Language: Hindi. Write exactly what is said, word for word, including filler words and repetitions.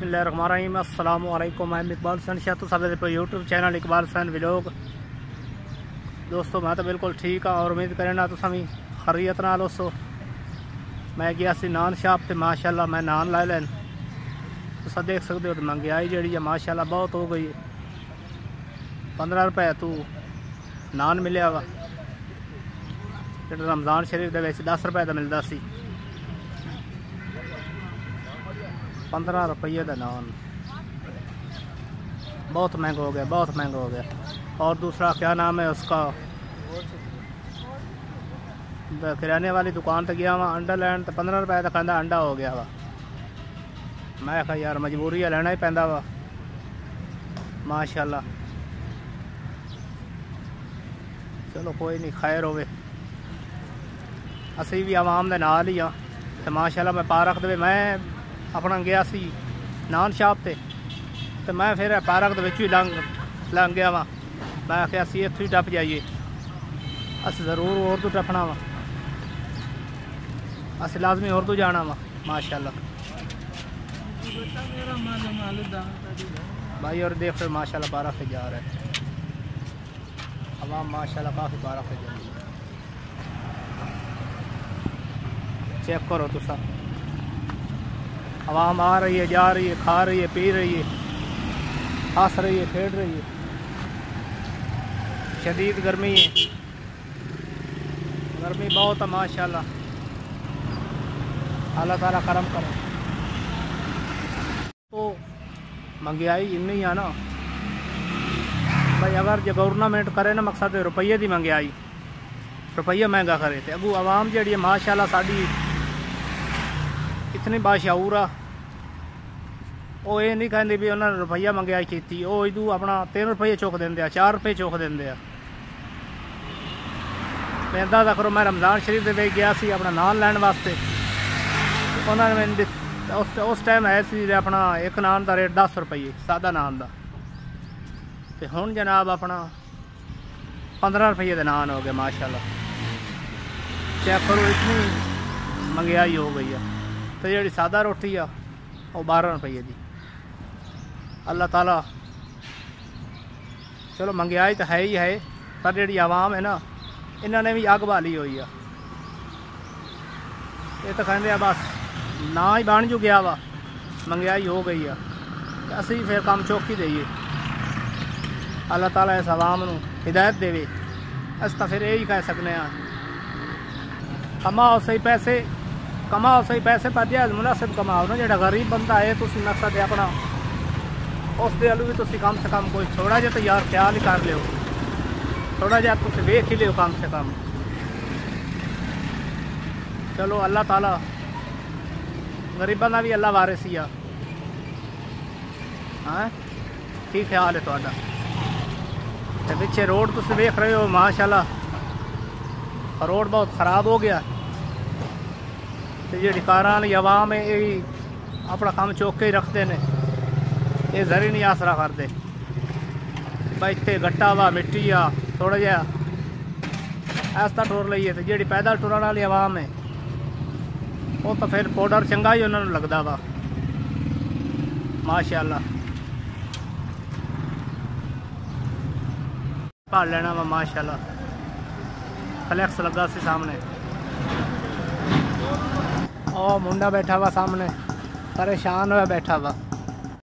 बिस्मिल्लाहिर्रहमानिर्रहीम। अस्सलामु अलैकुम। मैं इकबाल हसन शाह तो सब पर YouTube channel Iqbal Hasan vlog. दोस्तों मैं तो बिल्कुल ठीक हाँ और उम्मीद करें ना तुम भी खरीयत नाल उस मैं गया सी नान शाप ते माशाल्लाह मैं नान लाई लैन तुस देख सकते हो। तो महंगाई जी है माशाल्लाह बहुत हो गई। पंद्रह रुपए तू नान मिलया वा जो रमज़ान शरीफ के दस रुपए का मिलता सी। पंद्रह रुपये का नान बहुत महंगा हो गया, बहुत महंगा हो गया। और दूसरा क्या नाम है उसका, किराने वाली दुकान तक गया वहाँ अंडा लैन तो पंद्रह रुपए का कहता अंडा हो गया वा। मैं कहा यार मजबूरी है लेना ही पैंदा वा। माशाल्लाह चलो कोई नहीं खैर होवे। असी भी आवाम के नाल ही हाँ तो माशाल्लाह मैं पार्क दे मैं अपना गया सी नान शाप ते तो मैं फिर पार्क के लंघ लंघ गया वहाँ। मैं आख्या असी इत्थों ही टप जाइए, अस जरूर और तो टपना वा, अस लाजमी और तो जाना वा। माशाल्लाह भाई और देख फिर माशाल्लाह पार्क से जा रहे हैं अवाम माशाल्लाह काफ़ी पार्क से जा रही है। चेक करो तो सब आवाम आ रही है, जा रही है, खा रही है, पी रही है, हंस रही है, खेल रही है। शदीद गर्मी है, गर्मी बहुत है माशाल्लाह। अल्लाह ताला करम करे। तो महंगाई इन्नी है ना भाई, अगर जो गवर्नमेंट करे ना मकसद रुपये की महंगाई रुपया महंगा करे तो अगू आवाम जी माशाल्लाह साड़ी इतनी बाशऊर आ वो ये नहीं कहते भी उन्होंने रुपया महंगाई की। वो इदू अपना तीन रुपये चुक देंगे, चार रुपये चुक देंगे। इदा दा करो मैं रमज़ान शरीफ के गया सी अपना नान लैन वास्ते। उन्होंने मैंने उस उस टाइम है सी अपना एक नान का रेट दस रुपये सादा नान का, तो हुण जनाब अपना पंद्रह रुपये का नान हो गया। माशाल्लाह चेक करो इतनी महंगाई हो गई है। तो जी सादा रोटी आ वो बारह रुपये की। अल्लाह ताला चलो महंगाई तो है ही है पर जी आवाम है ना इन्होंने भी अग बाली हुई है। ये तो कहते बस ना ही बन जू गया वा, महंगाई हो गई है तो असी फिर काम चौकी देइए। अल्लाह ताला इस आवाम नूं हिदायत देवे। अस तो फिर यही कह सकते हैं कमाओ सही पैसे, कमाओ सही पैसे पर जायज़ मुनासिब कमाओ ना। जो गरीब बंदा है तुम मकसद है अपना उस दे अलू भी तुम कम से कम कोई थोड़ा जहा तो यार ख्याल ही कर लियो, थोड़ा जहा तुम वेख ही लियो कम से कम। चलो अल्लाह ताला गरीबों का भी अल्लाह वारिस ही आ। हाँ की ख्याल है तुहाडा? तो पिछे रोड तुम वेख रहे हो माशाल्लाह रोड बहुत ख़राब हो गया। तो जी कार आवाम है यही अपना काम चौक के ही रखते हैं, ये जरी नहीं आसरा करते भाई इतने गट्टा वा मिट्टी आ थोड़ा जहा ऐसा टुर लीए। तो जी पैदल टुरन वाली आवाम है वो तो फिर पाउडर चंगा ही उन्होंने लगता वा। माशाल्लाह पढ़ लेना वा माशाल्लाह। फ्लैक्स लगा सी सामने और मुंडा बैठा हुआ सामने परेशान हुआ बैठा हुआ।